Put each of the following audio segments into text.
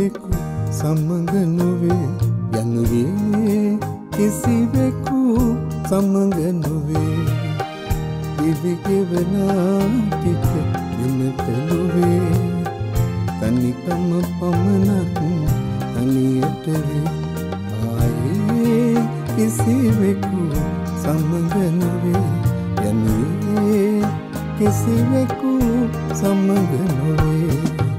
කිසිවෙකු සමග නොවේ යනුවේ කිසිවෙකු සමග නොවේ දිවිගෙවනා ටික දිනට නොවේ තනිකම පමණක් තනියට වේ ආයේ කිසිවෙකු සමග නොවේ යනුවේ කිසිවෙකු සමග නොවේ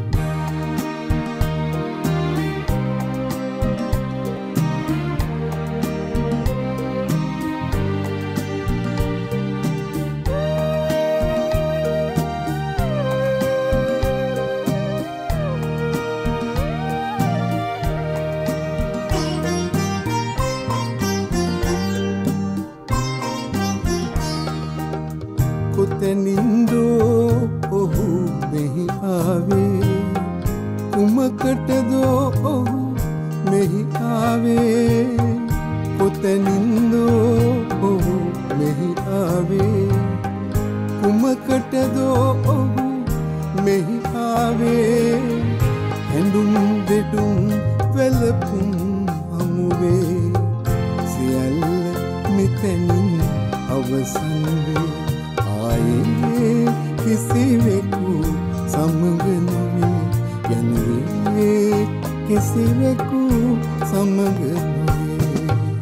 කොතැනින්දෝ ඔහු මෙහි ආවේ කුමකටදෝ ඔහු මෙහි ආවේ කොතැනින්දෝ ඔහු මෙහි ආවේ කුමකටදෝ ඔහු මෙහි ආවේ ඇඳුම් දෙඩුම් වැළපුම් හමුවේ සියල්ල මෙතනින් අවසන් වේ ආයේ කිසිවෙකු සමග නොවේ යනුවේ කිසිවෙකු සමග නොවේ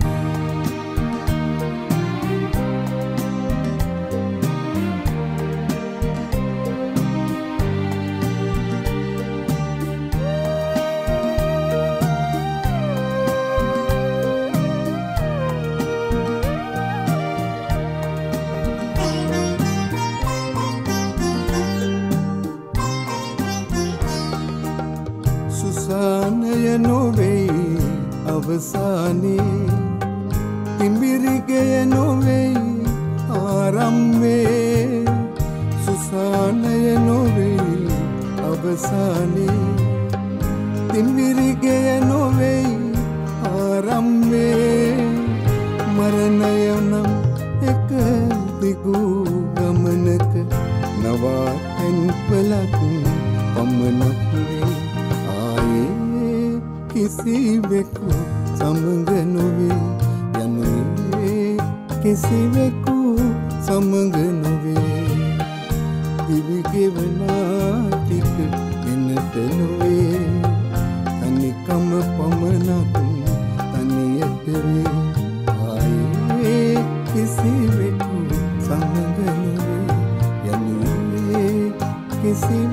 සුසානය නොවෙයි අවසානේ තිඹිරිගය නොවෙයි ආරම්භේ සුසානය නොවෙයි අවසානේ තිඹිරිගය නොවෙයි ආරම්භේ මරණය නම් එක දිගු ගමනක නවාතැන්පලක් පමණක් වේ කිසිවෙකු සමග නොවේ යනුවේ කිසිවෙකු සමග නොවේ දිවිගෙවනා ටික එනට නොවේ තනිකම පමණක් තනියට වේ ආයේ කිසිවෙකු සමග නොවේ යනුවේ කිසිවෙකු